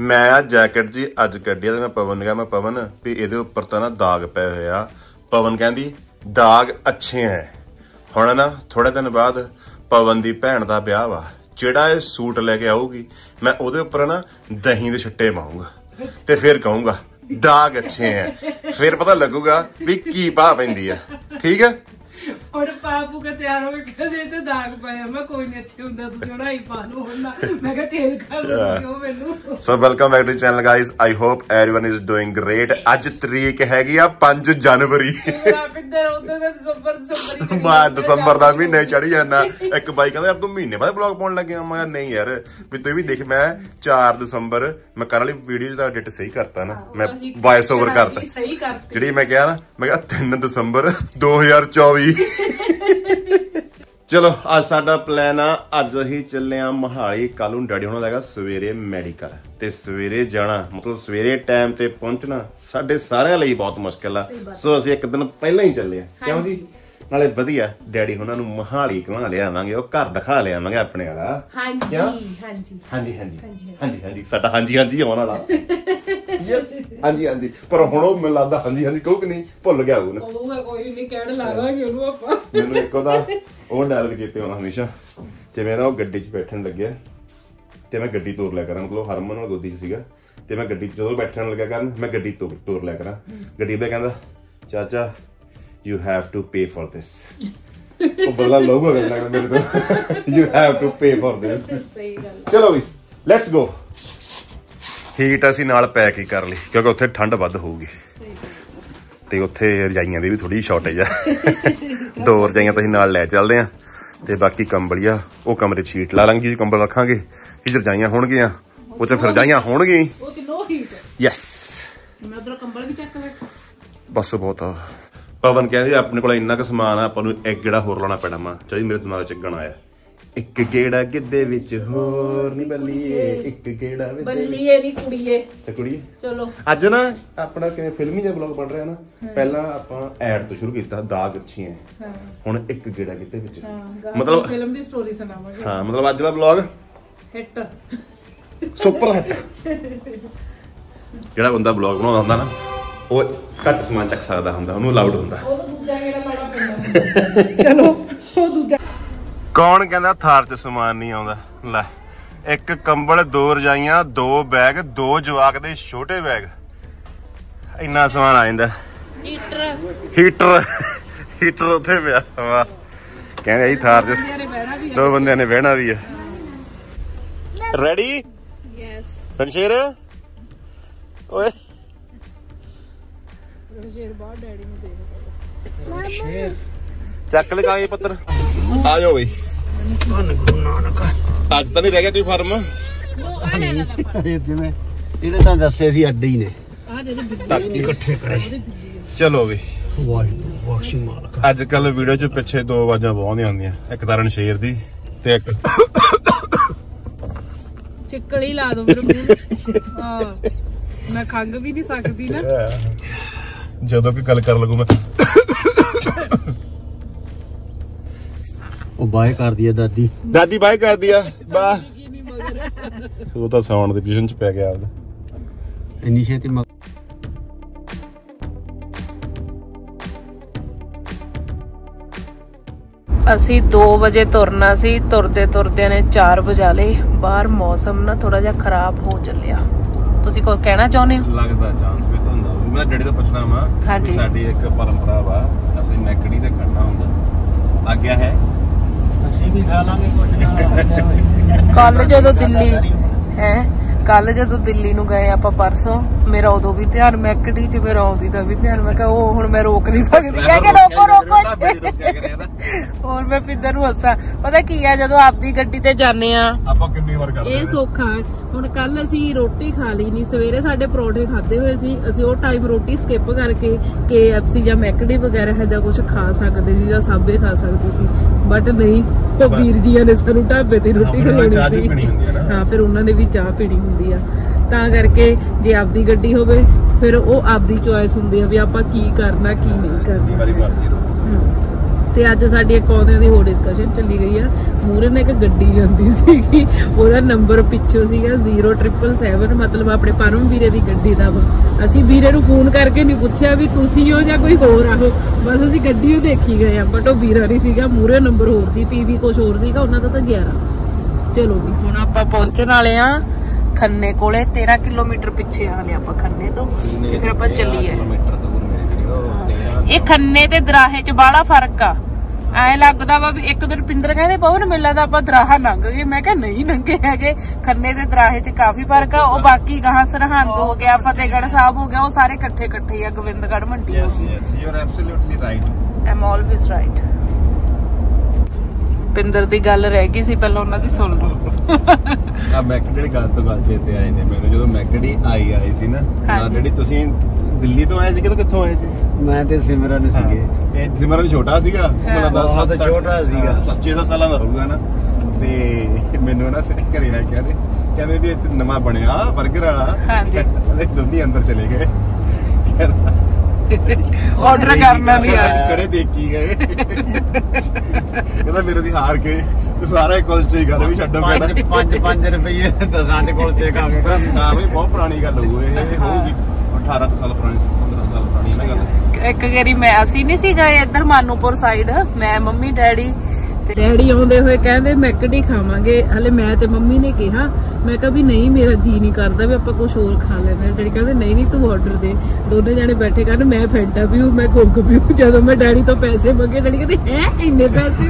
मैं जैकेट जी अज कड्डी ते मैं पवन ने कहा मैं पवन भी इहदे उपर तां ना दाग पे होए आ। पवन कहंदी दाग अच्छे हैं। हुण ना थोड़े दिन बाद पवन दी भैन दा ब्याह वा, जेड़ा ये सूट लेके आऊगी मैं ओहदे उपर ना दही दे छट्टे पाऊंगा ते फिर कहूंगा दाग अच्छे हैं, फिर पता लगूगा भी की भाव पैंदी है। ठीक है और पापू का तैयार हो गया तो दाग पाया मैं कोई नहीं अच्छे हुंदा तू चढ़ाई पा लो ना मैं कहा चेंज कर लो क्यों मेनू। So welcome back to channel guys, I hope everyone is doing great. आज तरीक हैगी आ 5 जनवरी दिसंबर दा महीने चढ़ी जाना। एक बाई कहंदा यार तू महीने बाद ब्लॉग पाउण लग गया। मैं नहीं यार भी तू भी देख मैं 4 दिसंबर मैं कर वाली वीडियो दा एडिट सही करता ना, मैं वॉइस ओवर करता जेडी मैं कहा ना मैं कहा 3 दिसंबर 2024। चलो आज साडा प्लान आ, अज असीं चले आ मोहाली। कल नूं डैडी होना लगा सवेरे मैडिकल ते सवेरे जाना मतलब सवेरे टाइम ते पहुंचना साडे सारिਆਂ ਲਈ बहुत मुश्किल आ। सो असीं एक दिन पहले ही चले आ क्यों जी नाले वधिया डैडी होना नूं मोहाली घुमा लियावांगे, ओ घर दिखा लियावांगे अपने वाला। हां जी हां जी हां जी हां जी हां जी साडा हां जी आउण वाला यस हां जी पर हुण ओ मैनूं लगदा हां जी कहू कि नहीं भुल गया होऊ ना कहूगा कोई नहीं कहण लावांगे ओनू आपां। मैनूं एक ओदा ਉਹ ਡਾਇਲੌਗ ਚੇਤੇ ਆਉਣਾ ਹਮੇਸ਼ਾ ਜਿਵੇਂ ਨਾ ਉਹ ਗੱਡੀ 'ਚ ਬੈਠਣ ਲੱਗਿਆ ਤੇ ਮੈਂ ਗੱਡੀ ਤੋਰ ਲਿਆ ਕਰਾਂ, ਮਤਲਬ ਹਰਮਨ ਨਾਲ ਗੋਦੀ 'ਚ ਸੀਗਾ ਤੇ ਮੈਂ ਗੱਡੀ 'ਚ ਜਦੋਂ ਬੈਠਣ ਲੱਗਾ ਕਰਨ ਮੈਂ ਗੱਡੀ ਤੋਰ ਲਿਆ ਕਰਾਂ। ਗੱਡੀ ਵਾਲਾ ਕਹਿੰਦਾ ਚਾਚਾ you have to pay for this. ਉਹ ਬਦਲਾ ਲਊਗਾ ਮੇਰੇ ਤੋਂ you have to pay for this. ਸਹੀ ਗੱਲ। ਚਲੋ ਵੀ ਲੈਟਸ ਗੋ। ਹੀਟ ਅਸੀਂ ਨਾਲ ਪੈਕ ਹੀ ਕਰ ਲਈ ਕਿਉਂਕਿ ਉੱਥੇ ਠੰਡ ਵੱਧ ਹੋਊਗੀ ਤੇ ਉੱਥੇ ਰਜਾਈਆਂ ਦੀ ਵੀ ਥੋੜੀ ਸ਼ਾਰਟੇਜ ਆ। 2 ਰਜਾਈਆਂ ਤਾਂ ਅਸੀਂ ਨਾਲ ਲੈ ਚੱਲਦੇ ਆ ਤੇ ਬਾਕੀ ਕੰਬਲੀਆ ਉਹ ਕਮਰੇ 'ਚ ਸ਼ੀਟ ਲਾ ਲਾਂਗੇ ਜੀ, ਕੰਬਲ ਰੱਖਾਂਗੇ ਕਿ ਰਜਾਈਆਂ ਹੋਣਗੀਆਂ ਉਹ 'ਚ ਫਿਰ ਰਜਾਈਆਂ ਹੋਣਗੀਆਂ। ਯੈਸ ਮੈਂ ਉਧਰ ਕੰਬਲ ਵੀ ਚੱਕ ਲੈ ਬਸ ਬਹੁਤ ਆ। ਪਵਨ ਕਹਿੰਦੇ ਆਪਣੇ ਕੋਲ ਇੰਨਾ ਕੁ ਸਮਾਨ ਆ ਆਪਾਂ ਨੂੰ ਇੱਕ ਗੇੜਾ ਹੋਰ ਲਾਉਣਾ ਪੈਣਾ ਵਾ। ਚਾਹੀ ਮੇਰੇ ਦਿਮਾਗ 'ਚ ਗਾਣਾ ਆਇਆ ਇੱਕ ਗੇੜਾ ਗਿੱਧੇ ਵਿੱਚ ਹੋਰ ਨੀ ਬੱਲੀਏ ਇੱਕ ਗੇੜਾ ਬੱਲੀਏ ਨੀ ਕੁੜੀਏ ਤੇ ਕੁੜੀਏ। ਚਲੋ ਅੱਜ ਨਾ ਆਪਣਾ ਕਿਵੇਂ ਫਿਲਮੀ ਜਿਹਾ ਵਲੌਗ ਬਣ ਰਿਹਾ ਨਾ, ਪਹਿਲਾਂ ਆਪਾਂ ਐਡ ਤੋਂ ਸ਼ੁਰੂ ਕੀਤਾ ਦਾਗ ਅੱਛੀਆਂ ਹੁਣ ਇੱਕ ਗੇੜਾ ਗਿੱਧੇ ਵਿੱਚ ਮਤਲਬ ਫਿਲਮ ਦੀ ਸਟੋਰੀ ਸੁਣਾਵਾਂਗੇ। ਹਾਂ ਮਤਲਬ ਅੱਜ ਦਾ ਵਲੌਗ ਹਿੱਟ ਸੁਪਰ ਹਿੱਟ। ਜਿਹੜਾ ਬੰਦਾ ਵਲੌਗ ਬਣਾਉਂਦਾ ਹੁੰਦਾ ਨਾ ਉਹ ਘੱਟ ਸਮਾਨ ਚੱਕ ਸਕਦਾ ਹੁੰਦਾ, ਉਹਨੂੰ ਅਲਾਉਡ ਹੁੰਦਾ। ਚਲੋ ਉਹ ਦੂਜਾ ਕੌਣ ਕਹਿੰਦਾ ਥਾਰ 'ਚ ਸਮਾਨ ਨਹੀਂ ਆਉਂਦਾ। ਲੈ ਇੱਕ ਕੰਬਲ 2 ਰਜਾਈਆਂ 2 ਬੈਗ 2 ਜਵਾਕ ਦੇ ਛੋਟੇ ਬੈਗ ਇੰਨਾ ਸਮਾਨ ਆ ਜਾਂਦਾ। ਹੀਟਰ ਉੱਥੇ ਪਿਆ ਵਾ ਕਹਿੰਦੇ ਜੀ ਥਾਰ 'ਚ 2 ਬੰਦਿਆਂ ਨੇ ਬਹਿਣਾ ਵੀ ਆ। ਰੈਡੀ ਯੈਸ ਰਣਸ਼ੇਰ ਓਏ ਰਣਸ਼ੇਰ ਬਾਹਰ ਡੈਡੀ ਨੂੰ ਦੇਖ ਚੱਕ ਲਗਾਏ ਪੱਤਰ ਆ ਜਾਓ ਬਈ। ਅੱਜ ਤਾਂ ਨਹੀਂ ਰਹਿ ਗਿਆ ਕੋਈ ਫਾਰਮ ਜਿਵੇਂ ਇਹਨੇ ਤਾਂ ਦੱਸੇ ਸੀ ਅੱਡੇ ਹੀ ਨੇ ਇਕੱਠੇ ਕਰੇ। ਚਲੋ ਵੀ ਅੱਜ ਕੱਲ ਵੀਡੀਓ 'ਚ ਪਿੱਛੇ 2 ਆਵਾਜ਼ਾਂ ਬਹੁਤ ਆਉਂਦੀਆਂ, ਇੱਕ ਤਾਂ ਰਣਸ਼ੇਰ ਦੀ ਤੇ ਇੱਕ ਚਿੱਕਲੀ ਲਾ ਦੋ ਮੇਰੇ ਮੂੰਹ। ਹਾਂ ਮੈਂ ਖੰਗ ਵੀ ਨਹੀਂ ਸਕਦੀ ਨਾ ਜਦੋਂ ਕੋਈ ਗੱਲ ਕਰ ਲੱਗੂ ਮੈਂ ਉਹ ਬਾਏ ਕਰਦੀ ਆ ਦਾਦੀ ਬਾਏ ਕਰਦੀ ਆ ਬਾ ਉਹ ਤਾਂ ਸਾਊਂਡ ਦੀ ਪੋਜੀਸ਼ਨ 'ਚ ਪੈ ਗਿਆ ਆਪਦਾ ਇੰਨੀ ਛੇਤੀ। ਅਸੀਂ 2 ਵਜੇ ਤੁਰਨਾ ਸੀ, ਤੁਰਦੇ ਤੁਰਦਿਆਂ ਨੇ 4 ਵਜਾ ਲਏ। ਬਾਹਰ ਮੌਸਮ ਨਾ ਥੋੜਾ ਜਿਹਾ ਖਰਾਬ ਹੋ ਚੱਲਿਆ। ਤੁਸੀਂ ਕੋਈ ਕਹਿਣਾ ਚਾਹੁੰਦੇ ਹੋ? ਲੱਗਦਾ ਚਾਂਸ ਵੀ ਤਾਂ ਹੁੰਦਾ। ਮੈਂ ਡੈਡੀ ਤੋਂ ਪੁੱਛਣਾ ਵਾ ਸਾਡੀ ਇੱਕ ਪਰੰਪਰਾ ਵਾ ਅਸੀਂ ਮੈਕੜੀ ਤੇ ਖੜਨਾ ਹੁੰਦਾ ਆਗਿਆ ਹੈ ਅਸੀਂ ਵੀ ਖਾ ਲਾਂਗੇ ਕੁਝ। ਕੱਲ ਜਦੋਂ ਦਿੱਲੀ ਨੂੰ ਗਏ ਆਪਾਂ ਪਰਸੋਂ ਮੇਰਾ ਉਦੋਂ ਵੀ ਧਿਆਨ ਮੈਕੜੀ 'ਚ ਮੇਰਾ ਆਉਂਦੀ ਦਾ ਵੀ ਧਿਆਨ। ਮੈਂ ਕਿਹਾ ਉਹ ਹੁਣ ਮੈਂ ਰੋਕ ਨਹੀਂ ਸਕਦੀ ਕਹਿ ਕੇ ਰੋਕੋ ਹੋਰ ਮੈਂ ਪਿੰਦਰ ਨੂੰ ਹੱਸਾਂ। ਪਤਾ ਕੀ ਆ ਜਦੋਂ ਆਪਦੀ ਗੱਡੀ ਤੇ ਜਾਂਦੇ ਆ ਆਪਾਂ ਕਿੰਨੀ ਵਾਰ ਕਰਦੇ ਇਹ ਸੌਖਾ। ਹੁਣ ਕੱਲ ਅਸੀਂ ਰੋਟੀ ਖਾ ਲਈ ਨਹੀਂ, ਸਵੇਰੇ ਸਾਡੇ ਪਰੌਂਠੇ ਖਾਦੇ ਹੋਏ ਸੀ, ਅਸੀਂ ਉਹ ਟਾਈਮ ਰੋਟੀ ਸਕਿਪ ਕਰਕੇ KFC ਜਾਂ ਮੈਕਡੀ ਵਗੈਰਾ ਇਹਦਾ ਕੁਝ ਖਾ ਸਕਦੇ ਸੀ ਜਾਂ ਸਾਬੇ ਖਾ ਸਕਦੇ ਸੀ, ਬਟ ਨਹੀਂ ਉਹ ਵੀਰ ਜੀਆਂ ਨੇ ਸਾਨੂੰ ਢਾਬੇ ਤੇ ਰੋਟੀ ਖਵਾਉਣੀ ਸੀ। ਹਾਂ ਫਿਰ ਉਹਨਾਂ ਨੇ ਵੀ ਚਾਹ ਪੀਣੀ ਹੁੰਦੀ ਆ, ਤਾਂ ਕਰਕੇ ਜੇ ਆਪਦੀ ਗੱਡੀ ਹੋਵੇ ਫਿਰ ਉਹ ਆਪਦੀ ਚੋਇਸ ਹੁੰਦੀ ਆ ਵੀ ਆਪਾਂ ਕੀ ਕਰਨਾ ਕੀ ਨਹੀਂ ਕਰਨਾ। ਤੇ ਅੱਜ ਸਾਡੀ ਇੱਕ ਆਉਂਦਿਆਂ ਦੀ ਹੋਰ ਡਿਸਕਸ਼ਨ ਚੱਲੀ ਗਈ ਆ। ਮੂਹਰੇ ਨੇ ਇੱਕ ਗੱਡੀ ਜਾਂਦੀ ਸੀਗੀ, ਉਹਦਾ ਨੰਬਰ ਪਿੱਛੋਂ ਸੀਗਾ 0777, ਮਤਲਬ ਆਪਣੇ ਪਰਮ ਵੀਰੇ ਦੀ ਗੱਡੀ ਦਾ ਵਾ। ਅਸੀਂ ਵੀਰੇ ਨੂੰ ਫੋਨ ਕਰਕੇ ਨਹੀਂ ਪੁੱਛਿਆ ਵੀ ਤੁਸੀਂ ਹੋ ਜਾਂ ਕੋਈ ਹੋਰ ਆਹੋ, ਬਸ ਅਸੀਂ ਗੱਡੀ ਉਹ ਦੇਖੀ ਗਏ ਆ, ਬਟ ਉਹ ਵੀਰਾ ਨਹੀਂ ਸੀਗਾ, ਮੂਹਰੇ ਨੰਬਰ ਹੋਰ ਸੀ, PB ਕੁਛ ਹੋਰ ਸੀਗਾ, ਉਹਨਾਂ ਦਾ ਤਾਂ 11। ਚਲੋ ਵੀ ਹੁਣ ਆਪਾਂ ਪਹੁੰਚਣ ਵਾਲੇ ਆ ਖੰਨੇ ਕੋਲੇ, 13 ਕਿਲੋਮੀਟਰ ਪਿੱਛੇ ਆ ਹਲੇ ਆਪਾਂ ਖੰਨੇ ਤੋਂ, ਤੇ ਫਿਰ ਆਪਾਂ ਚੱਲੀਏ। ਇਹ ਖੰਨੇ ਤੇ ਦਰਾਹੇ ਚ ਬਾਹਲਾ ਫਰਕ ਆ। ਐ ਲੱਗਦਾ ਵਾ ਵੀ ਇੱਕ ਦਿਨ ਪਿੰਦਰ ਕਹਿੰਦੇ ਪਵਨ ਮੇਲਾ ਦਾ ਆਪਾਂ ਦਰਾਹਾ ਲੰਘ ਗਏ, ਮੈਂ ਕਿਹਾ ਨਹੀਂ ਲੰਘੇ ਹੈਗੇ, ਖੰਨੇ ਤੇ ਦਰਾਹੇ ਚ ਕਾਫੀ ਫਰਕ ਆ। ਉਹ ਬਾਕੀ ਗਾਹਾਂ ਸਰਹੰਦ ਹੋ ਗਿਆ, ਫਤਿਹਗੜ੍ਹ ਸਾਹਿਬ ਹੋ ਗਿਆ, ਉਹ ਸਾਰੇ ਇਕੱਠੇ ਇਕੱਠੇ ਆ, Gobindgarh Mandi. Yes you are absolutely right, I'm always right. Pinder ਦੀ ਗੱਲ ਰਹਿ ਗਈ ਸੀ, ਪਹਿਲਾਂ ਉਹਨਾਂ ਦੀ ਸੁਣ ਲਓ। ਆ ਮੈਕਡੀ ਗੱਲ ਤੋਂ ਗੱਲ ਚੇਤੇ ਆਏ ਨੇ ਮੈਨੂੰ, ਜਦੋਂ ਮੈਕਡੀ ਆਈ ਸੀ ਨਾ, ਜਿਹੜੀ ਤੁਸੀਂ ਦਿੱਲੀ ਤੋਂ ਆਏ ਸੀ, ਕਿੱਥੋਂ ਆਏ ਸੀ? ਮੈਂ ਤੇ ਸਿਮਰਨ ਸੀਗੇ। ਇਹ ਸਿਮਰਨ ਛੋਟਾ ਸੀਗਾ, ਮੈਨੂੰ ਬਹੁਤ ਛੋਟਾ ਸੀਗਾ, 6 ਸਾਲਾਂ ਦਾ ਹੋਊਗਾ ਨਾ। ਤੇ ਮੈਨੂੰ ਨਾ ਘਰੇ ਆ ਕੇ ਕਹਿੰਦੇ ਵੀ ਇੱਥੇ ਨਵਾਂ ਬਣਿਆ 버ਗਰ ਵਾਲਾ, ਕਹਿੰਦੇ ਦੋਨੇ ਅੰਦਰ ਚਲੇ ਗਏ, ਆਰਡਰ ਕਰਨਾ ਨਹੀਂ ਆਇਆ, ਕੜੇ ਦੇਖੀ ਗਏ, ਕਹਿੰਦਾ ਮੇਰੇ ਦੀ ਹਾਰ ਕੇ ਸਾਰੇ ਕੁਲਚੇ ਹੀ ਗੱਲ ਵੀ ਛੱਡੋ ਪੈਣਾ। 5 ਰੁਪਏ 10 ਚ ਕੁਲਚੇ ਖਾ ਕੇ ਸਾਰੇ ਬਹੁਤ ਪੁਰਾਣੀ ਗੱਲ ਹੋਊ, ਇਹ ਹੋਊਗੀ 18 ਸਾਲ ਪੁਰਾਣੀ, 15 ਸਾਲ ਪੁਰਾਣੀ ਨਾ ਗੱਲ। ਇੱਕ ਵਾਰੀ ਮੈਂ ਅਸੀਂ ਨਹੀਂ ਸੀ ਗਏ ਇੱਧਰ ਮਾਨੂਪੁਰ ਸਾਈਡ, ਮੈਂ ਮੰਮੀ ਡੈਡੀ ਤੇ ਡੈਡੀ ਆਉਂਦੇ ਹੋਏ ਕਹਿੰਦੇ ਮੈਕਡੀ ਖਾਵਾਂਗੇ। ਹਲੇ ਮੈਂ ਤੇ ਮੰਮੀ ਨੇ ਕਿਹਾ, ਮੈਂ ਕਿਹਾ ਵੀ ਨਹੀਂ ਮੇਰਾ ਜੀ ਨਹੀਂ ਕਰਦਾ ਵੀ ਆਪਾਂ ਕੁਝ ਹੋਰ ਖਾ ਲੈਣਾ। ਡੈਡੀ ਕਹਿੰਦੇ ਨਹੀਂ ਤੂੰ ਆਰਡਰ ਦੇ। ਦੋਨੇ ਜਾਣੇ ਬੈਠੇ ਕਰਨ, ਮੈਂ ਫੈਂਟਾ ਪੀਊ, ਮੈਂ ਕੋਕ ਪੀਊ। ਜਦੋਂ ਮੈਂ ਡੈਡੀ ਤੋਂ ਪੈਸੇ ਮੰਗੇ, ਡੈਡੀ ਕਹਿੰਦੇ ਹੈ ਇੰਨੇ ਪੈਸੇ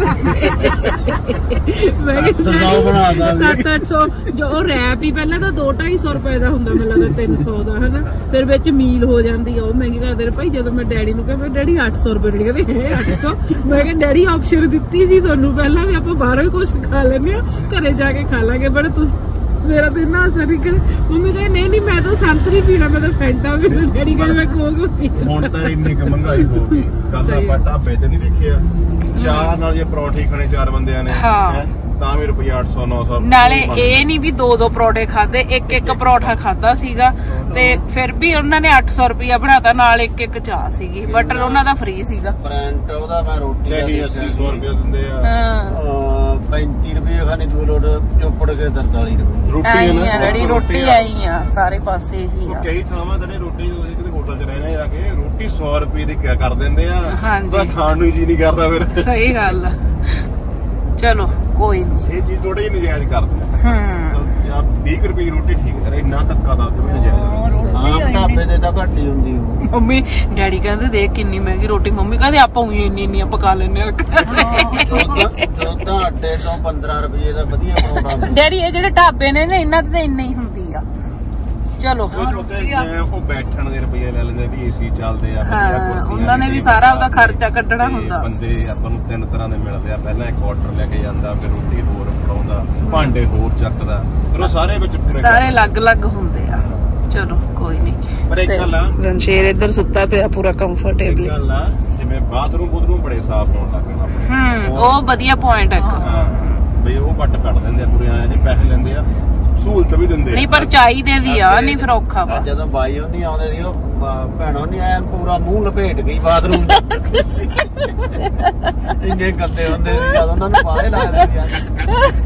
ਮੈਂ 700-800 ਜੋ ਉਹ ਰੈਪ ਹੀ ਪਹਿਲਾਂ ਤਾਂ 200-250 ਰੁਪਏ ਦਾ ਹੁੰਦਾ, ਮੈਨੂੰ ਲੱਗਦਾ 300 ਦਾ ਹਨਾ, ਫਿਰ ਵਿੱਚ ਮੀਲ ਹੋ ਜਾਂਦੀ ਆ, ਉਹ ਮਹਿੰਗੀ ਕਰਦੇ ਨੇ ਭਾਈ। ਜਦੋਂ ਮੈਂ ਡੈਡੀ ਨੂੰ ਕਿਹਾ ਡੈਡੀ 800 ਰੁਪਏ, ਡੈਡੀ ਕਹਿੰਦੇ ਹੈ 800। ਮੈਂ ਕਿਹਾ ਡੈਡੀ ਆਪਸ਼ਨ ਦਿੱਤੀ ਸੀ ਤੁਹਾਨੂੰ ਪਹਿਲਾਂ ਵੀ, ਆਪਾਂ ਬਾਹਰੋਂ ਹੀ ਕੁਛ ਖਾ ਲੈਂਦੇ ਆ, ਘਰੇ ਜਾ ਕੇ ਖਾ ਲਾਂਗੇ, ਬਟ ਤੁਸੀਂ ਮੇਰਾ ਤੇ ਨਾ ਅਸਰ ਹੀ ਕਰ। ਮੰਮੀ ਕਹਿੰਦੇ ਨਹੀਂ ਮੈਂ ਤਾਂ ਸੰਤਰੀ ਪੀਣਾ, ਮੈਂ ਤਾਂ ਫੈਂਟਾ ਪੀਣਾ। ਡੈਡੀ ਕਹਿੰਦੇ ਮੈਂ ਕੋਕ ਪੀਣਾ। ਹੁਣ ਤਾਂ ਇੰਨੀ ਕੁ ਮਹਿੰਗਾਈ ਹੋ ਗਈ, ਕੱਲ ਆਪਾਂ ਢਾਬੇ ਤੇ ਨਹੀਂ ਦੇਖਿਆ, ਚਾਰ ਨਾਲ ਜੇ ਪਰੌਂਠੇ ਖਾਣੇ 4 ਬੰਦਿਆਂ ਨੇ ਤਾਂ ਵੀ ਰੁਪਈਆ 800-900। ਨਾਲੇ ਇਹ ਨਹੀਂ ਵੀ 2 ਪਰੌਂਠੇ ਖਾਦੇ, ਇੱਕ ਪਰੌਂਠਾ ਖਾਦਾ ਸੀਗਾ, ਤੇ ਫਿਰ ਵੀ ਉਹਨਾਂ ਨੇ 800 ਰੁਪਇਆ ਬਣਾਤਾ, ਨਾਲ ਇੱਕ ਚਾਹ ਸੀਗੀ, ਬਟਰ ਉਹਨਾਂ ਦਾ ਫ੍ਰੀ ਸੀਗਾ। ਬ੍ਰੈਂਟ ਉਹਦਾ ਮੈਂ ਰੋਟੀ ਦਾ 80-100 ਰੁਪਏ ਦਿੰਦੇ ਆ। 35 ਰੁਪਏ ਖਾਣੀ 2 ਲੋਟ, ਚੋਪੜ ਕੇ 43 ਰੁਪਏ ਰੋਟੀ ਆਈ ਆ ਸਾਰੇ ਪਾਸੇ ਹੀ ਆ। ਕਈ ਥਾਵਾਂ ਜਿਹੜੇ ਰੋਟੀ ਕਿਤੇ ਹੋਟਲ 'ਚ ਰਹਿਣਾ ਜਾ ਕੇ ਰੋਟੀ 100 ਰੁਪਏ ਦੀ ਕਰ ਦਿੰਦੇ ਆ, ਖਾਣ ਨੂੰ ਜੀ ਨਹੀਂ ਕਰਦਾ ਫਿਰ। ਸਹੀ ਗੱਲ ਆ। ਚਲੋ ਕੋਈ ਨਹੀਂ, ਇਹ ਚੀਜ਼ ਥੋੜੀ ਜਿਹੀ ਨਜਾਇਜ਼ ਕਰਦੇ ਆ। 20 ਰੁਪਏ ਦੀ ਰੋਟੀ ਠੀਕ ਹੈ, ਇੰਨਾ ਧੱਕਾ ਦਾ ਤੇ ਨਜਾਇਜ਼। ਢਾਬੇ ਤੇ ਤਾਂ ਘੱਟ ਹੀ ਹੁੰਦੀ। ਮੰਮੀ ਡੈਡੀ ਕਹਿੰਦੇ ਦੇਖ ਕਿੰਨੀ ਮਹਿੰਗੀ ਰੋਟੀ, ਮੰਮੀ ਕਹਿੰਦੇ ਆਪਾਂ ਉਹੀ ਇੰਨੀ ਪਕਾ ਲੈਨੇ ਆ। ਤੁਹਾਡੇ ਤੋਂ 15 ਰੁਪਏ ਦਾ ਵਧੀਆ ਬਣਾਉਣਾ। ਡੈਡੀ ਇਹ ਜਿਹੜੇ ਢਾਬੇ ਨੇ ਨਾ, ਇਹਨਾਂ ਤੇ ਤਾਂ ਇੰਨੀ ਹੀ ਹੁੰਦੀ ਆ। ਚਲੋ ਉਹ ਬੈਠਣ ਦੇ ਰੁਪਏ ਲੈ ਲੈਂਦੇ ਵੀ ਏਸੀ ਚੱਲਦੇ ਆ, ਉਹਨਾਂ ਨੇ ਵੀ ਸਾਰਾ ਉਹਦਾ ਖਰਚਾ ਕੱਢਣਾ ਹੁੰਦਾ। ਬੰਦੇ ਆਪਾਂ ਨੂੰ 3 ਤਰ੍ਹਾਂ ਦੇ ਮਿਲਦੇ ਆ, ਪਹਿਲਾਂ ਇੱਕ ਆਰਡਰ ਲੈ ਕੇ ਜਾਂਦਾ, ਫਿਰ ਰੋਟੀ ਹੋਰ ਫੜਾਉਂਦਾ, ਭਾਂਡੇ ਹੋਰ ਚੱਕਦਾ, ਫਿਰ ਉਹ ਸਾਰੇ ਵਿੱਚ ਸਾਰੇ ਅਲੱਗ-ਅਲੱਗ ਹੁੰਦੇ ਆ। ਚਲੋ ਕੋਈ ਨਹੀਂ, ਪਰ ਇੱਕ ਗੱਲ ਆ, ਰਣਸ਼ੇਰ ਇੱਧਰ ਸੁੱਤਾ ਪਿਆ ਪੂਰਾ ਕੰਫਰਟੇਬਲੀ। ਇੱਕ ਗੱਲ ਆ, ਜਿਵੇਂ ਬਾਥਰੂਮ ਬੜੇ ਸਾਫ਼ ਹੋਣ ਲੱਗ ਗਏ ਉਹ ਵਧੀਆ ਪੁਆਇੰਟ ਹੈ ਬਈ, ਉਹ ਵੱਟ ਕੱਢ ਦਿੰਦੇ ਆ ਪੂਰੇ, ਆਏ ਜੇ ਪੈਸੇ ਲੈਂਦੇ ਆ, ਸਹੂਲਤ ਵੀ ਦਿੰਦੇ ਨਹੀਂ, ਪਰ ਚਾਹੀਦੇ ਵੀ ਆ, ਨਹੀਂ ਫਿਰ ਔਖਾ ਵਾ। ਜਦੋਂ ਬਾਈ ਉਹ ਨਹੀਂ ਆਉਂਦੇ ਸੀ, ਉਹ ਭੈਣੋਂ ਨਹੀਂ ਆਇਆ, ਪੂਰਾ ਮੂੰਹ ਲਪੇਟ ਗਈ ਬਾਥਰੂਮ ਇੰਨੇ ਗੰਦੇ ਹੁੰਦੇ ਸੀ ਜਦੋਂ ਉਹਨਾਂ ਨੂੰ ਬਾਹਰ ਲਾਇਆ ਸੀ।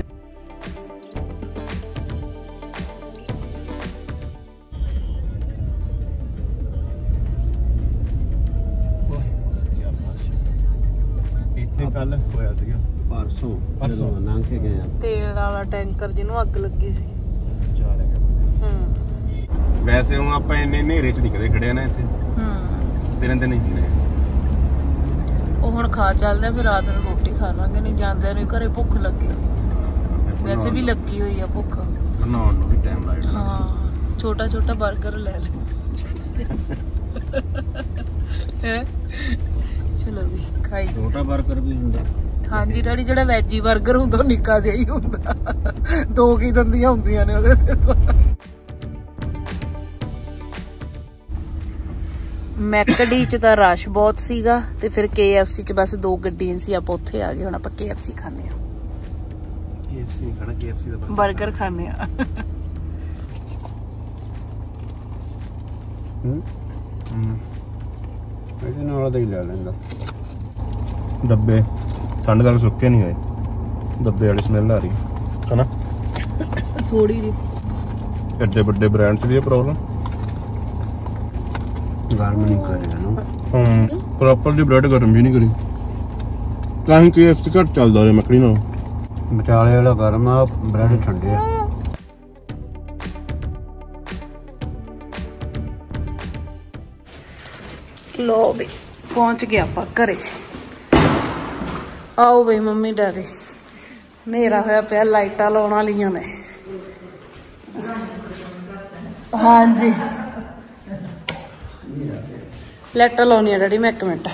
ਇੱਥੇ ਕੱਲ ਹੋਇਆ ਸੀਗਾ ਪਰਸੋਂ ਲੰਘ ਕੇ ਗਏ ਆ, ਤੇਲ ਵਾਲਾ ਟੈਂਕਰ ਜਿਹਨੂੰ ਅੱਗ ਲੱਗੀ ਸੀ। ਵੈਸੇ ਹੁਣ ਆਪਾਂ ਇੰਨੇ ਹਨੇਰੇ 'ਚ ਨਹੀਂ ਕਦੇ ਖੜੇ ਆ ਨਾ ਇੱਥੇ, ਦਿਨ ਨਹੀਂ ਹੁੰਦੇ। ਉਹ ਹੁਣ ਖਾ ਚੱਲਦੇ, ਫਿਰ ਰਾਤ ਨੂੰ ਰੋਟੀ ਖਾ ਲਾਂਗੇ, ਨਹੀਂ ਜਾਂਦੇ ਨੇ ਘਰੇ ਭੁੱਖ ਲੱਗੀ, ਵੈਸੇ ਵੀ ਲੱਗੀ ਹੋਈ ਆ ਭੁੱਖ, ਬਣਾਉਣ ਨੂੰ ਵੀ ਟਾਈਮ ਲੱਗਦਾ। ਹਾਂ, ਛੋਟਾ 버ਗਰ ਲੈ ਲੈ। ਚਲੋ ਵੀ ਖਾਈ। ਛੋਟਾ 버ਗਰ ਵੀ ਹੁੰਦਾ? ਹਾਂਜੀ ਡੈਡੀ, ਜਿਹੜਾ ਵੈਜੀ 버ਗਰ ਹੁੰਦਾ ਉਹ ਨਿੱਕਾ ਜਿਹਾ ਹੀ ਹੁੰਦਾ, 2 ਕੀ ਦੰਦੀਆਂ ਹੁੰਦੀਆਂ ਨੇ ਉਹਦੇ ਤੇ। ਮੈਕਡੀ ਚ ਤਾਂ ਰਸ਼ ਬਹੁਤ ਸੀਗਾ, ਤੇ ਫਿਰ KFC ਚ ਬਸ 2 ਗੱਡੀਆਂ ਸੀ, ਆਪਾਂ ਉੱਥੇ ਆ ਗਏ। ਹੁਣ ਆਪਾਂ KFC ਖਾਣੇ ਆ। KFC ਖਾਣਾ, KFC ਦਾ 버ਗਰ ਖਾਣੇ ਆ। ਇਹਦੇ ਨਾਲ ਦਾ ਹੀ ਲੈ ਲੈਂਦਾ। डब्बे ठंड करके सुक्के नहीं हुए, डब्बे वाली स्मेल आ रही है ना थोड़ी जी। एडे बड़े ब्रांड च भी प्रॉब्लम गर्म नहीं करेगा ना। प्रॉपरली ब्रेड गर्म भी नहीं करी, कहीं KFC घट चलदा रे मकड़ी नाल। ਵਿਚਾਲੇ ਵਾਲਾ ਗਰਮ ਆ, ਬ੍ਰੈਡ ਠੰਡੇ ਆ। लो भी पहुंच गया आप घरे। आओ बई मम्मी डैडी, नेरा होया पिया, लाइटा लाउण वालियां ने। हाँ जी लाइटा लाउणी आ डैडी, मैं 1 मिनट।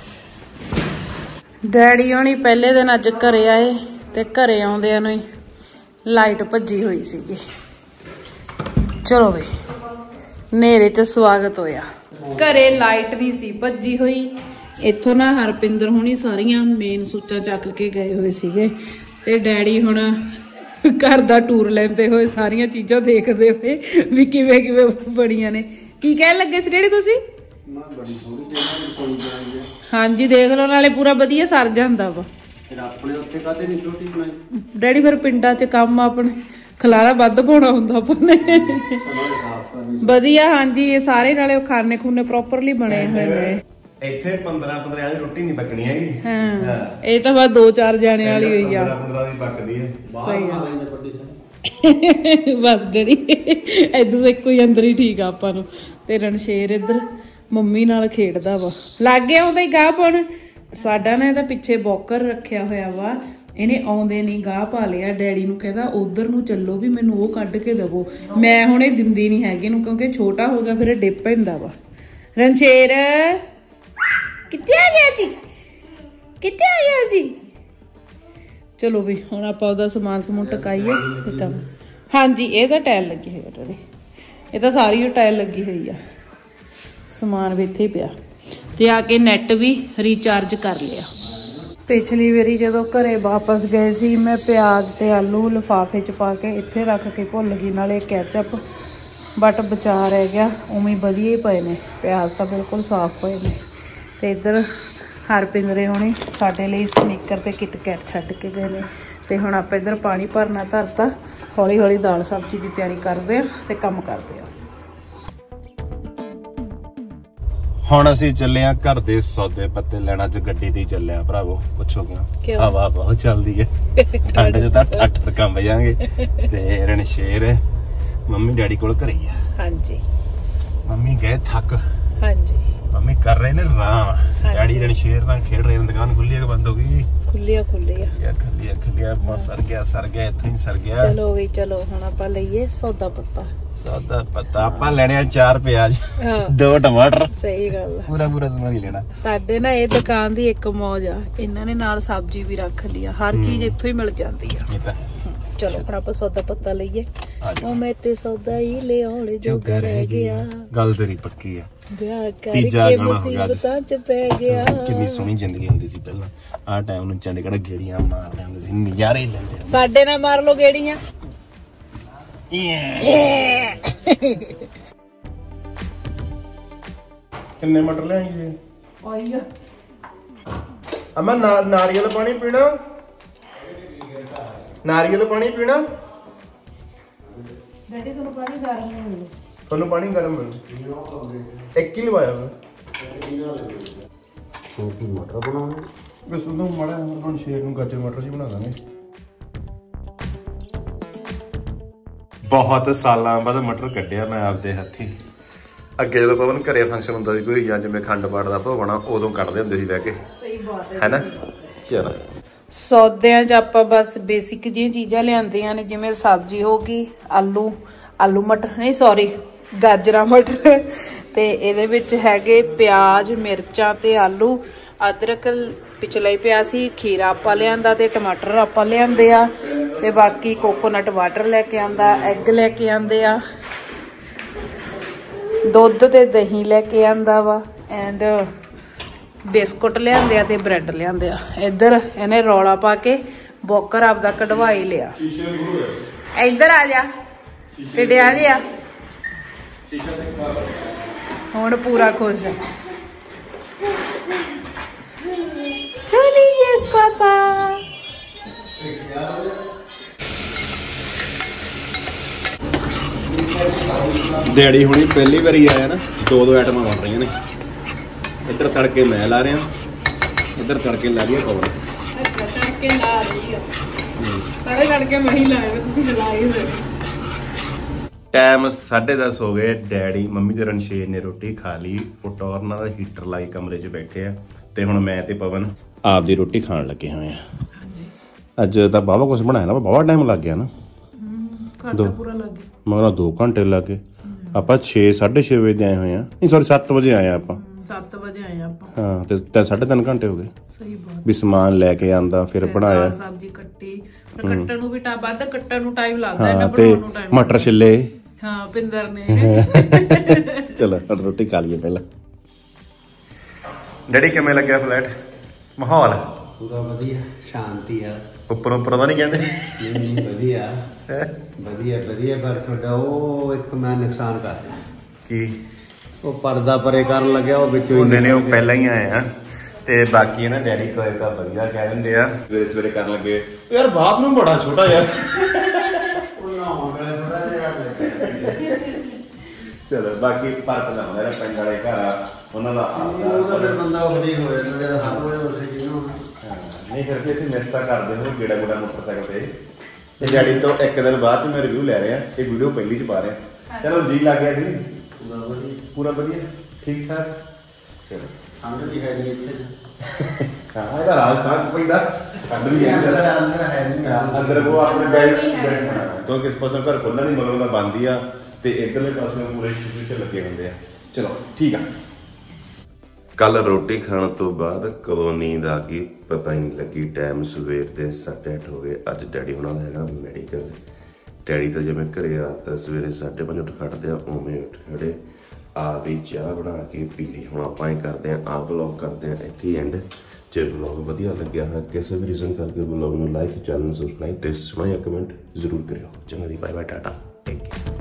डैडी होनी पहले दिन अज घरे आए ते घरे आउंदियां नूं लाइट भज्जी हुई सीगी। चलो बई नेरे च स्वागत होया। घरे लाइट नहीं सी भज्जी हुई, इत्थों ना हरपिंदर हुणी सारियां मेन सुच्चा चक के गए हुए सीगे ते डैडी हुण घर दा टूर लेंदे हुए सारियां चीज़ां देखदे हुए भी किवें किवें बणीਆਂ ने। की कहण लगे सी डैडी तुसीं? हाँ जी देख लो, नाले पूरा वधिया सर जांदा वा। डैडी फिर पिंडां च काम अपने खलारा वध पाउणा हुंदा ਆਪਾਂ ने वधिया। हाँ जी ये सारे नाले खाने खूने प्रॉपरली बने हुए ने। ਇੱਥੇ 15 ਦੀ ਰੋਟੀ ਨਹੀਂ ਪੱਕਣੀ ਹੈਗੀ। ਹਾਂ ਇਹ ਤਾਂ ਬਸ 2-4 ਜਾਣੇ ਵਾਲੀ ਹੋਈ ਆ। 15 ਦੀ ਪੱਕਦੀ ਹੈ। ਸਹੀ ਆ ਬਸ ਡੈਡੀ ਇਦੋਂ ਇੱਕੋ ਹੀ ਅੰਦਰ ਹੀ ਠੀਕ ਆ ਆਪਾਂ ਨੂੰ। ਤੇ ਰਣਸ਼ੇਰ ਇੱਧਰ ਮੰਮੀ ਨਾਲ ਖੇਡਦਾ ਵਾ, ਲਾਗੇ ਆਉਂਦਾ ਹੀ ਗਾਹ ਪਾਉਣ। ਸਾਡਾ ਨਾ ਇਹਦਾ ਪਿੱਛੇ ਬੌਕਰ ਰੱਖਿਆ ਹੋਇਆ ਵਾ, ਇਹਨੇ ਆਉਂਦੇ ਨਹੀਂ ਗਾਹ ਪਾ ਲਿਆ। ਡੈਡੀ ਨੂੰ ਕਹਿੰਦਾ ਉਧਰ ਨੂੰ ਚੱਲੋ ਵੀ ਮੈਨੂੰ ਉਹ ਕੱਢ ਕੇ ਦਵੋ। ਮੈਂ ਹੁਣ ਇਹ ਦਿੰਦੀ ਨਹੀਂ ਹੈਗੀ ਇਹਨੂੰ ਕਿਉਂਕਿ ਛੋਟਾ ਹੋ ਗਿਆ ਫਿਰ ਇਹ ਡਿੱਪ ਪੈਂਦਾ ਵਾ। ਰਣਸ਼ੇਰ ਕਿੱਥੇ ਆ ਗਿਆ ਜੀ, ਕਿੱਥੇ ਆ ਗਿਆ ਜੀ? ਚਲੋ ਵੀ ਹੁਣ ਆਪਾਂ ਉਹਦਾ ਸਮਾਨ ਸਮੂਨ ਟਕਾਈਏ ਤੇ ਕੰਮ। ਹਾਂਜੀ ਇਹਦਾ ਟਾਇਲ ਲੱਗੀ ਹੋਈ ਡੈਡੀ, ਇਹ ਤਾਂ ਸਾਰੀ ਉਹ ਟਾਇਲ ਲੱਗੀ ਹੋਈ ਆ। ਸਮਾਨ ਵੀ ਇੱਥੇ ਪਿਆ ਤੇ ਆ ਕੇ ਨੈਟ ਵੀ ਰੀਚਾਰਜ ਕਰ ਲਿਆ। ਪਿਛਲੀ ਵਾਰੀ ਜਦੋਂ ਘਰੇ ਵਾਪਸ ਗਏ ਸੀ ਮੈਂ ਪਿਆਜ਼ ਤੇ ਆਲੂ ਲਿਫਾਫੇ 'ਚ ਪਾ ਕੇ ਇੱਥੇ ਰੱਖ ਕੇ ਭੁੱਲ ਗਈ, ਨਾਲੇ ਕੈਚਅਪ, ਬਟ ਬਚਾ ਰਹਿ ਗਿਆ। ਉਵੇਂ ਵਧੀਆ ਹੀ ਪਏ ਨੇ, ਪਿਆਜ਼ ਤਾਂ ਬਿਲਕੁਲ ਸਾਫ਼ ਪਏ ਨੇ। ਤੇ ਇੱਧਰ ਹਰਪਿੰਦਰੇ ਹੋਣੀ ਸਾਡੇ ਲਈ ਸਨੀਕਰ ਤੇ ਕਿਟਕੈਟ ਛੱਡ ਕੇ ਗਏ ਨੇ। ਤੇ ਹੁਣ ਆਪਾਂ ਇੱਧਰ ਪਾਣੀ ਭਰਨਾ ਧਰਤਾ, ਹੌਲੀ ਹੌਲੀ ਦਾਲ ਸਬਜ਼ੀ ਦੀ ਤਿਆਰੀ ਕਰਦੇ ਆ ਤੇ ਕੰਮ ਕਰਦੇ ਆ। ਹੁਣ ਅਸੀਂ ਚੱਲੇ ਆ ਘਰ ਦੇ ਸੌਦੇ ਪੱਤੇ ਲੈਣਾ, ਅੱਜ ਗੱਡੀ ਤੇ ਚੱਲੇ ਆ ਭਰਾਵੋ। ਪੁੱਛੋ ਕਿਉਂ? ਹਵਾ ਬਹੁਤ ਚੱਲਦੀ ਹੈ, ਠੰਡ 'ਚ ਤਾਂ ਠੱਠਰ ਕੰਬ ਜਾਾਂਗੇ। ਤੇ ਰਣਸ਼ੇਰ ਮੰਮੀ ਡੈਡੀ ਕੋਲ ਘਰੇ ਆ। ਹਾਂਜੀ ਮੰਮੀ ਗਏ ਥੱਕ। ਹਾਂਜੀ ਮੰਮੀ ਕਰ ਰਹੇ ਨੇ ਆਰਾਮ, ਡੈਡੀ ਰਣਸ਼ੇਰ ਨਾਲ ਖੇਡ ਰਹੇ ਨੇ। ਦੁਕਾਨ ਖੁੱਲੀ ਹੈ ਕਿ ਬੰਦ ਹੋ ਗਈ? ਖੁੱਲੀ ਆ ਸਰ ਗਿਆ ਇੱਥੋਂ ਹੀ ਸਰ ਗਿਆ। ਚਲੋ ਵੀ ਚਲੋ ਹੁਣ ਆਪਾਂ ਲਈਏ ਸੌਦਾ ਪੱਤਾ। ਆਪਾਂ ਲੈਣੇ ਆ 4 ਪਿਆਜ਼ 2 ਟਮਾਟਰ। ਸਹੀ ਗੱਲ, ਪੂਰਾ ਸਮਾਨ ਹੀ ਲੈਣਾ। ਸਾਡੇ ਨਾ ਇਹ ਦੁਕਾਨ ਦੀ ਇੱਕ ਮੌਜ ਆ, ਇਹਨਾਂ ਨੇ ਨਾਲ ਸਬਜ਼ੀ ਵੀ ਰੱਖ ਲਈ ਆ, ਹਰ ਚੀਜ਼ ਇੱਥੋਂ ਹੀ ਮਿਲ ਜਾਂਦੀ ਆ। ਚਲੋ ਹੁਣ ਆਪਾਂ ਸੌਦਾ ਪੱਤਾ ਲਈਏ। ਉਹ ਮੈਂ ਤੇ ਸੌਦਾ ਹੀ ਲਿਆਉਣੇ ਜੋਗਾ ਰਹਿ ਗਿਆ। ਗੱਲ ਤੇਰੀ ਪੱਕੀ ਆ। ਤੀਜਾ ਗਾਣਾ ਮੁਸੀਬਤਾਂ ਚ ਪੈ ਗਿਆ। ਕਿੰਨੀ ਸੋਹਣੀ ਜ਼ਿੰਦਗੀ ਹੁੰਦੀ ਸੀ ਪਹਿਲਾਂ। ਆਹ ਟਾਈਮ ਨੂੰ ਚੰਡੀਗੜ੍ਹ ਗੇੜੀਆਂ ਮਾਰਦੇ ਹੁੰਦੇ ਸੀ, ਨਜ਼ਾਰੇ ਲੈਂਦੇ। ਸਾਡੇ ਨਾਲ ਮਾਰ ਲੋ ਗੇੜੀਆਂ। ਕਿੰਨੇ ਮਟਰ ਲਿਆਈਏ? ਅਮਾ ਨਾਰੀਅਲ ਪਾਣੀ ਪੀਣਾ? ਨਾਰੀਅਲ ਪਾਣੀ ਪੀਣਾ? ਡੈਡੀ ਤੁਹਾਨੂੰ ਪਾਣੀ ਗਰਮ ਮਿਲੂ। ਤੁਹਾਨੂੰ ਪਾਣੀ ਗਰਮ ਮਿਲੂ। ਇੱਕ ਹੀ ਲਵਾਇਆ ਵਾ। ਮਟਰ ਬਣਾਉਣੇ ਬਸ ਉਹਨੂੰ ਮਾੜਾ ਹੁਣ ਸ਼ੇਰ ਨੂੰ ਗਾਜਰ ਮਟਰ ਜੀ ਬਣਾ ਦਾਂਗੇ। ਬਹੁਤ ਸਾਲਾਂ ਬਾਅਦ ਮਟਰ ਕੱਢਿਆ ਮੈਂ ਆਪਦੇ ਹੱਥੀ। ਅੱਗੇ ਜਦੋਂ ਪਵਨ ਘਰੇ ਫੰਕਸ਼ਨ ਹੁੰਦਾ ਸੀ ਕੋਈ, ਜਾਂ ਜਿਵੇਂ ਖੰਡ ਪਾਠ ਦਾ ਭੋਗਣਾ, ਉਦੋਂ ਕੱਢਦੇ ਹੁੰਦੇ ਸੀ ਬਹਿ ਕੇ। ਸਹੀ ਬਾਤ ਹੈ ਨਾ। ਚਲੋ ਸੌਦਿਆਂ 'ਚ ਆਪਾਂ ਬਸ ਬੇਸਿਕ ਜਿਹੀਆਂ ਚੀਜ਼ਾਂ ਲਿਆਂਦੀਆਂ ਨੇ, ਜਿਵੇਂ ਸਬਜ਼ੀ ਹੋ ਗਈ, ਆਲੂ ਮਟਰ ਨਹੀਂ ਸੌਰੀ ਗਾਜਰਾਂ ਮਟਰ, ਤੇ ਇਹਦੇ ਵਿੱਚ ਹੈਗੇ ਪਿਆਜ਼, ਮਿਰਚਾਂ ਤੇ ਆਲੂ, ਅਦਰਕ ਪਿਛਲਾ ਹੀ ਪਿਆ ਸੀ, ਖੀਰਾ ਆਪਾਂ ਲਿਆਂਦਾ ਤੇ ਟਮਾਟਰ ਆਪਾਂ ਲਿਆਂਦੇ ਆ, ਤੇ ਬਾਕੀ ਕੋਕੋਨਟ ਵਾਟਰ ਲੈ ਕੇ ਆਂਦਾ, ਐਗ ਲੈ ਕੇ ਆਂਦੇ ਆ, ਦੁੱਧ ਤੇ ਦਹੀਂ ਲੈ ਕੇ ਆਂਦਾ ਵਾ, ਐਂਡ ਬਿਸਕੁਟ ਲਿਆਂਦੇ ਆ ਤੇ ਬ੍ਰੈਡ ਲਿਆਂਦੇ ਆ। ਇੱਧਰ ਇਹਨੇ ਰੌਲਾ ਪਾ ਕੇ ਬੋਕਰ ਆਪਦਾ ਕਢਵਾਈ ਲਿਆ। ਇੱਧਰ ਆ ਜਾ ਟਿੱਡਿਆ ਜਿਹਾ, ਹੁਣ ਪੂਰਾ ਖੁਸ਼ ਆ। ਚਲੋ ਪਾਪਾ। ਡੈਡੀ ਹੁਣੀ ਪਹਿਲੀ ਵਾਰੀ ਆਇਆ ਨਾ, ਦੋ ਆਈਟਮਾਂ ਬਣ ਰਹੀਆਂ ਨੇ। ਇੱਧਰ ਤੜਕੇ ਮੈਂ ਲਾ ਰਿਹਾ, ਇੱਧਰ ਤੜਕੇ ਲਾ ਲਿਆ ਕਵਰ। ਅੱਛਾ ਤੜਕੇ ਲਾ ਰਹੀ ਆ, ਸਾਰੇ ਤੜਕੇ ਮੈਂ ਹੀ ਲਾਏ, ਤੁਸੀਂ ਲਾਏ ਹੋਏ। ਟਾਈਮ 10:30 ਹੋ ਗਏ। ਡੈਡੀ ਮੰਮੀ ਤੇ ਰਣਸ਼ੇਰ ਨੇ ਰੋਟੀ ਖਾ ਲਈ, ਉਹ ਟੌਰ ਨਾਲ ਹੀਟਰ ਲਾਈ ਕਮਰੇ 'ਚ ਬੈਠੇ ਆ, ਤੇ ਹੁਣ ਮੈਂ ਤੇ ਪਵਨ ਆਪਦੀ ਰੋਟੀ ਖਾਣ ਲੱਗੇ ਹੋਏ ਆ। ਅੱਜ ਤਾਂ ਬਾਵਾ ਕੁਝ ਬਣਾਇਆ ਨਾ, ਬਾਵਾ ਟਾਈਮ ਲੱਗ ਗਿਆ ਨਾ। ਪੂਰਾ ਲੱਗ ਗਿਆ, ਮਗਰ 2 ਘੰਟੇ ਲੱਗ ਗਏ। ਆਪਾਂ 6:30 ਵਜੇ ਦੇ ਆਏ ਹੋਏ ਆ, ਨਹੀਂ ਸੌਰੀ 7 ਵਜੇ ਆਏ ਆ ਆਪਾਂ। 7 ਵਜੇ ਆਏ ਆਪਾਂ। ਹਾਂ ਤੇ 3.5 ਘੰਟੇ ਹੋ ਗਏ। ਸਹੀ ਬਾਤ। ਵੀ ਸਮਾਨ ਲੈ ਕੇ ਆਂਦਾ, ਫਿਰ ਬਣਾਇਆ, ਸਬਜ਼ੀ ਕੱਟੀ, ਫਿਰ ਕੱਟਣ ਨੂੰ ਵੀ ਵੱਧ ਕੱਟਣ ਨੂੰ ਟਾਈਮ ਲੱਗਦਾ, ਹਾਂ, ਇਹਨਾਂ ਤੇ ਬਣਾਉਣ ਨੂੰ ਟਾਈਮ ਮਟਰ ਛਿੱਲੇ। ਹਾਂ ਪਿੰਦਰ ਨੇ। ਚਲੋ ਰੋਟੀ ਖਾ ਲਈਏ ਪਹਿਲਾਂ। ਡੈਡੀ ਕਿਵੇਂ ਲੱਗਿਆ ਫਲੈਟ? ਮਾਹੌਲ ਪੂਰਾ ਵਧੀਆ, ਸ਼ਾਂਤੀ ਆ। ਉੱਪਰੋਂ ਤਾਂ ਨਹੀਂ ਕਹਿੰਦੇ? ਨਹੀਂ ਵਧੀਆ ਵਧੀਆ ਵਧੀਆ। ਪਰ ਤੁਹਾਡਾ ਉਹ ਇੱਕ ਮੈਂ ਨੁਕਸਾਨ ਕਰ ਦਿੱਤਾ। ਕੀ? ਉਹ ਪਰਦਾ ਪਰੇ ਕਰਨ ਲੱਗਿਆ, ਉਹ ਵਿੱਚੋਂ ਮੁੰਡੇ ਨੇ ਉਹ ਪਹਿਲਾਂ ਹੀ ਆਏ ਆ। ਤੇ ਬਾਕੀ ਨਾ ਡੈਡੀ ਕੋਲ ਤਾਂ ਵਧੀਆ ਕਹਿ ਦਿੰਦੇ ਆ, ਸਵੇਰੇ ਸਵੇਰੇ ਕਰਨ ਲੱਗੇ ਯਾਰ ਬਾਥਰੂਮ ਬੜਾ ਛੋਟਾ ਯਾਰ। ਚਲੋ ਬਾਕੀ ਫਰਕ ਨਾ ਹੁੰਦਾ, ਪਿੰਡ ਵਾਲੇ ਘਰ ਆ ਉਹਨਾਂ ਦਾ ਬੰਦਾ ਉਹ ਨਹੀਂ ਹੋਇਆ ਨਾ, ਹਰ ਵੇਲੇ ਨਹੀਂ ਫਿਰ ਇੱਥੇ ਮਿਸ ਤਾਂ ਕਰਦੇ ਹੋ ਗੇੜਾ ਗੇੜਾ ਮੋਟਰਸਾਈਕਲ ਤੇ। ਤੇ ਡੈਡੀ ਤੋਂ ਇੱਕ ਦਿਨ ਬਾਅਦ ਚ ਮੈਂ ਰਿਵਿਊ ਲੈ ਰਿਹਾ, ਇਹ ਵੀਡੀਓ ਪਹਿਲੀ ਚ ਪਾ ਰਿਹਾ। ਚਲੋ ਜੀ ਲੱਗ ਗਿਆ ਜੀ, ਪੂਰਾ ਵਧੀਆ ਠੀਕ ਠਾਕ। ਚਲੋ ਠੰਡ ਵੀ ਹੈ ਨਹੀਂ ਇੱਥੇ। ਹਾਂ ਇਹਦਾ ਰਾਜਸਥਾਨ ਚ ਪੈਂਦਾ, ਠੰਡ ਵੀ ਹੈ ਅੰਦਰ। ਉਹ ਆਪਣੇ ਬੈਠ ਤੋਂ ਕਿਸ ਪਾਸੇ ਘਰ ਖੁੱਲ੍ਹਾ ਨਹੀਂ, ਮਗਰੋਂ ਦਾ ਬੰਦ ਹੀ ਆ, ਤੇ ਇੱਧਰਲੇ ਪਾਸੇ ਪੂਰੇ ਸ਼ੀਸ਼ੇ ਲੱਗੇ ਹੁੰਦੇ ਆ। ਚਲੋ ਠੀਕ ਆ। ਕੱਲ ਰੋਟੀ ਖਾਣ ਤੋਂ ਬਾਅਦ ਕਦੋਂ ਨੀਂਦ ਆ ਗਈ ਪਤਾ ਹੀ ਨਹੀਂ ਲੱਗੀ। ਟਾਈਮ ਸਵੇਰ ਦੇ 8:30 ਹੋ ਗਏ। ਅੱਜ ਡੈਡੀ ਹੁਣਾਂ ਦਾ ਹੈਗਾ ਮੈਡੀਕਲ। ਡੈਡੀ ਤਾਂ ਜਿਵੇਂ ਘਰੇ ਆ ਤਾਂ ਸਵੇਰੇ 5:30 ਉੱਠ ਖੜਦੇ ਆ, ਉਵੇਂ ਉੱਠ ਖੜੇ ਆਪ ਹੀ ਚਾਹ ਬਣਾ ਕੇ ਪੀ ਲਈ। ਹੁਣ ਆਪਾਂ ਇਹ ਕਰਦੇ ਆ, ਆਪ ਵਲੌਗ ਕਰਦੇ ਆ ਇੱਥੇ ਐਂਡ। ਜੇ ਵਲੌਗ ਵਧੀਆ ਲੱਗਿਆ ਹੈ ਕਿਸੇ ਵੀ ਰੀਜ਼ਨ ਕਰਕੇ ਵਲੌਗ ਨੂੰ ਲਾਈਕ, ਚੈਨਲ ਸਬਸਕ੍ਰਾਈਬ ਤੇ ਸੋਹਣਾ ਜਿਹਾ ਕਮੈਂਟ ਜ਼ਰੂਰ ਕਰਿਓ। ਚੰਗਾ ਜੀ, bye bye, tata, take care.